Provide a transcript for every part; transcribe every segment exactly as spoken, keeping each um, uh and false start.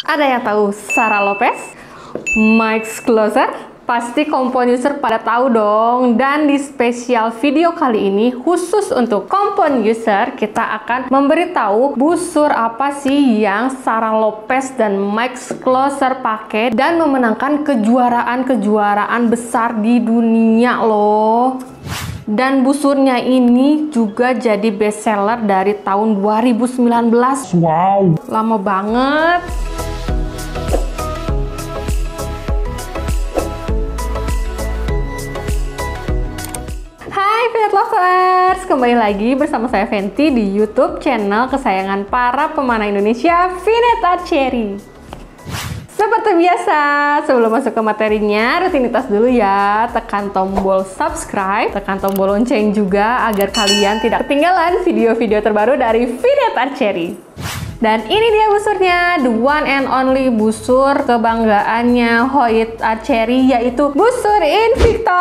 Ada yang tahu Sara Lopez? Mike Closer? Pasti Kompon user pada tahu dong. Dan di spesial video kali ini khusus untuk Kompon user, kita akan memberitahu busur apa sih yang Sara Lopez dan Mike Closer pakai dan memenangkan kejuaraan-kejuaraan besar di dunia loh. Dan busurnya ini juga jadi bestseller dari tahun dua ribu sembilan belas. Wow, lama banget. Hai Fenty Lovers, kembali lagi bersama saya Fenty di YouTube channel kesayangan para pemanah Indonesia, Fenty Archery. Seperti biasa, sebelum masuk ke materinya, rutinitas dulu ya. Tekan tombol subscribe, tekan tombol lonceng juga agar kalian tidak ketinggalan video-video terbaru dari Fenty Archery. Dan ini dia busurnya, the one and only busur kebanggaannya Hoyt Archery, yaitu busur Invicta.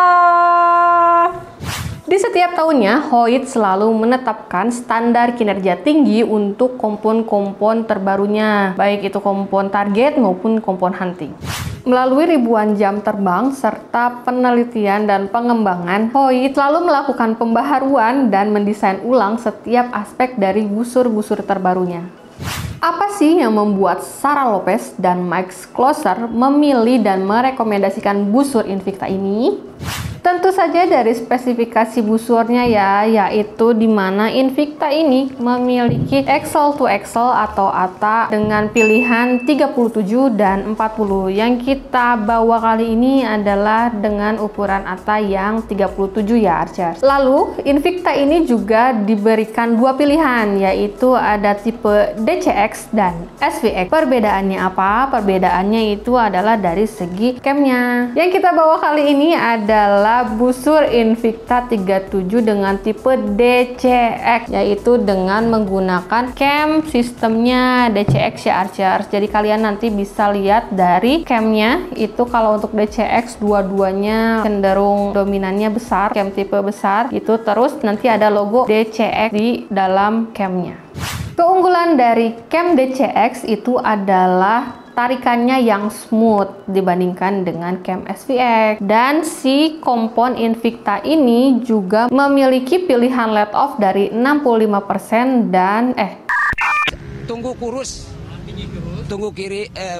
Di setiap tahunnya, Hoyt selalu menetapkan standar kinerja tinggi untuk kompon-kompon terbarunya, baik itu kompon target maupun kompon hunting. Melalui ribuan jam terbang serta penelitian dan pengembangan, Hoyt selalu melakukan pembaharuan dan mendesain ulang setiap aspek dari busur-busur terbarunya. Apa sih yang membuat Sara Lopez dan Mike Closer memilih dan merekomendasikan busur Invicta ini? Tentu saja dari spesifikasi busurnya ya, yaitu di mana Invicta ini memiliki axle to axle atau A T A dengan pilihan tiga puluh tujuh dan empat puluh. Yang kita bawa kali ini adalah dengan ukuran A T A yang tiga puluh tujuh ya Archer. Lalu Invicta ini juga diberikan dua pilihan, yaitu ada tipe D C X dan S V X. Perbedaannya apa? Perbedaannya itu adalah dari segi camnya. Yang kita bawa kali ini adalah busur Invicta tiga puluh tujuh dengan tipe D C X, yaitu dengan menggunakan cam sistemnya D C X ya Archer. Jadi kalian nanti bisa lihat dari camnya itu, kalau untuk D C X dua-duanya cenderung dominannya besar, cam tipe besar itu, terus nanti ada logo D C X di dalam camnya. Keunggulan dari cam D C X itu adalah tarikannya yang smooth dibandingkan dengan cam S V X. Dan si kompon Invicta ini juga memiliki pilihan let off dari enam puluh lima persen dan eh tunggu kurus, tunggu kiri eh.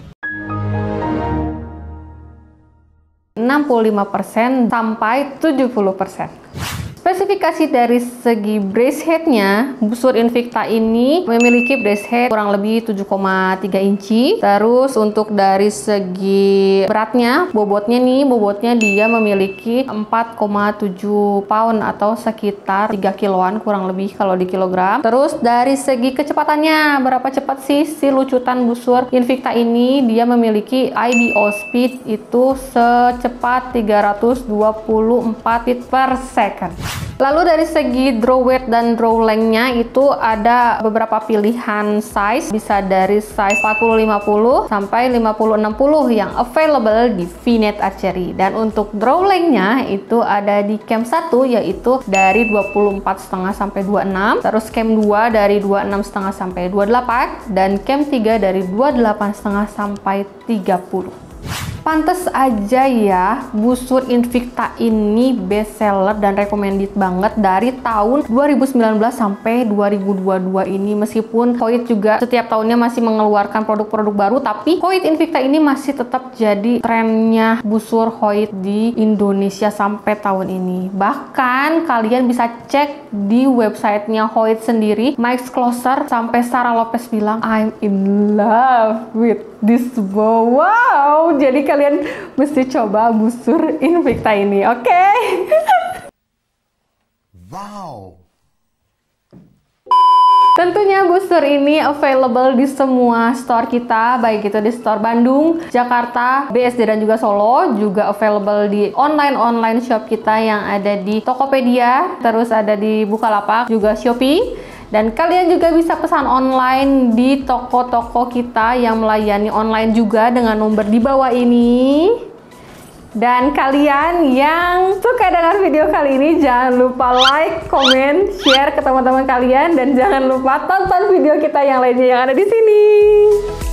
enam puluh lima persen sampai tujuh puluh persen. Spesifikasi dari segi brace headnya, busur Invicta ini memiliki brace head kurang lebih tujuh koma tiga inci. Terus untuk dari segi beratnya, bobotnya nih, bobotnya dia memiliki empat koma tujuh pound atau sekitar tiga kiloan kurang lebih kalau di kilogram. Terus dari segi kecepatannya, berapa cepat sih si lucutan busur Invicta ini? Dia memiliki I B O speed itu secepat tiga ratus dua puluh empat feet per second. Lalu dari segi draw weight dan draw length-nya itu ada beberapa pilihan size, bisa dari size empat puluh lima puluh sampai lima puluh enam puluh yang available di Fenty Archery. Dan untuk draw length-nya itu ada di cam satu yaitu dari dua puluh empat koma lima sampai dua puluh enam, terus cam dua dari dua puluh enam koma lima sampai dua puluh delapan, dan cam tiga dari dua puluh delapan koma lima sampai tiga puluh. Pantes aja ya, busur Invicta ini best seller dan recommended banget dari tahun dua ribu sembilan belas sampai dua ribu dua puluh dua ini. Meskipun Hoyt juga setiap tahunnya masih mengeluarkan produk-produk baru, tapi Hoyt Invicta ini masih tetap jadi trennya busur Hoyt di Indonesia sampai tahun ini. Bahkan kalian bisa cek di websitenya Hoyt sendiri, Mike Closer sampai Sara Lopez bilang I'm in love with this bow. Wow, jadi kalian mesti coba busur Invicta ini, oke? Okay? Wow. Tentunya busur ini available di semua store kita, baik itu di store Bandung, Jakarta, B S D dan juga Solo. Juga available di online-online shop kita yang ada di Tokopedia, terus ada di Bukalapak, juga Shopee. Dan kalian juga bisa pesan online di toko-toko kita yang melayani online juga dengan nomor di bawah ini. Dan kalian yang suka dengan video kali ini, jangan lupa like, comment, share ke teman-teman kalian, dan jangan lupa tonton video kita yang lainnya yang ada di sini.